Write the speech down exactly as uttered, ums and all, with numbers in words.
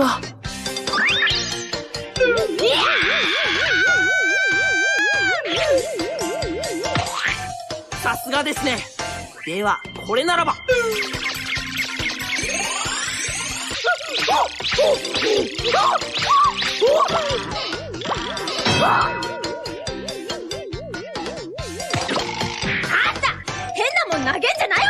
は。さすがですね。ではこれならば。 あんた変なもん投げんじゃない